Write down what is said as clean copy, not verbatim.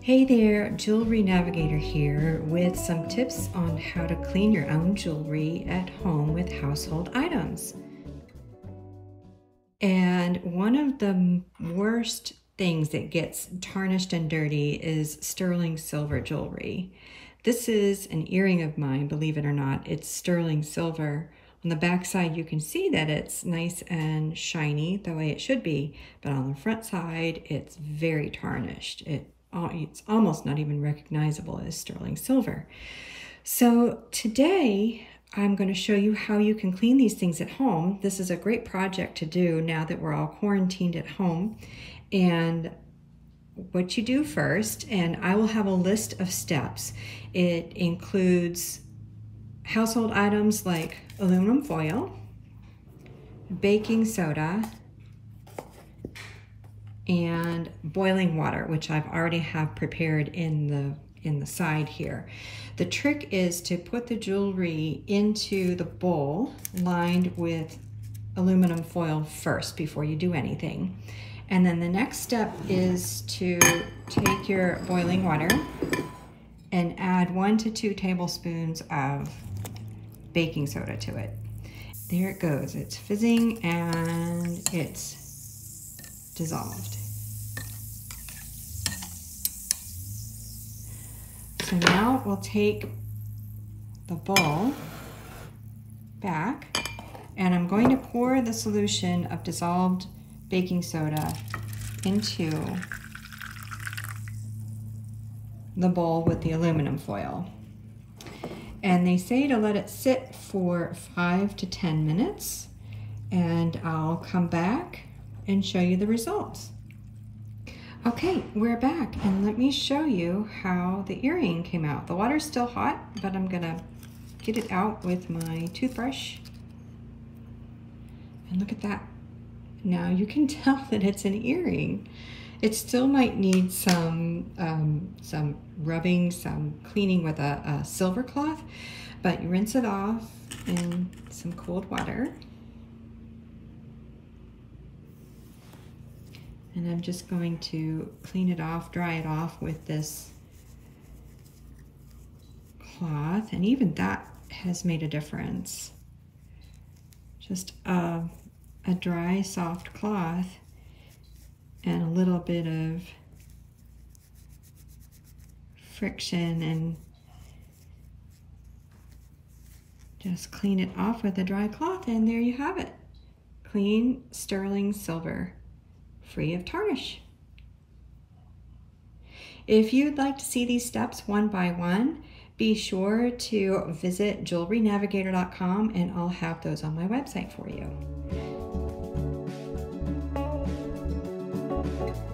Hey there, Jewelry Navigator here with some tips on how to clean your own jewelry at home with household items. And one of the worst things that gets tarnished and dirty is sterling silver jewelry. This is an earring of mine, believe it or not. It's sterling silver. On the back side, you can see that it's nice and shiny the way it should be, but on the front side, it's very tarnished. It's almost not even recognizable as sterling silver. So today I'm going to show you how you can clean these things at home. This is a great project to do now that we're all quarantined at home. And what you do first, and I will have a list of steps. It includes household items like aluminum foil, baking soda, and boiling water, which I've already have prepared in the side here. The trick is to put the jewelry into the bowl lined with aluminum foil first before you do anything. And then the next step is to take your boiling water and add 1 to 2 tablespoons of baking soda to it. There it goes. It's fizzing and it's dissolved. So now we'll take the bowl back and I'm going to pour the solution of dissolved baking soda into the bowl with the aluminum foil. And they say to let it sit for 5 to 10 minutes and I'll come back and show you the results. Okay, we're back and let me show you how the earring came out. The water's still hot, but I'm gonna get it out with my toothbrush. And look at that. Now you can tell that it's an earring. It still might need some rubbing, some cleaning with a silver cloth, but you rinse it off in some cold water. And I'm just going to clean it off, dry it off with this cloth. And even that has made a difference. Just a dry, soft cloth and a little bit of friction and just clean it off with a dry cloth and there you have it. Clean sterling silver, free of tarnish. If you'd like to see these steps one by one, be sure to visit jewelrynavigator.com and I'll have those on my website for you.